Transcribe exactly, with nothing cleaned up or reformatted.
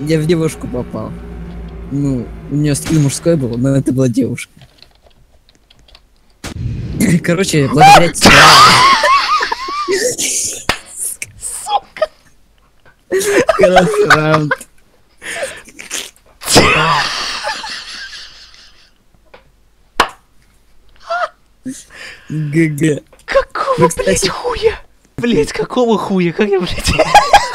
Я в девушку попал. Ну, у нее скилл мужской был, но это была девушка. Короче, благодаря тебе... Сука! Хороший раунд. ГГ. Какого, Ну, кстати... блять, хуя? Блять, какого хуя? Как я, блять?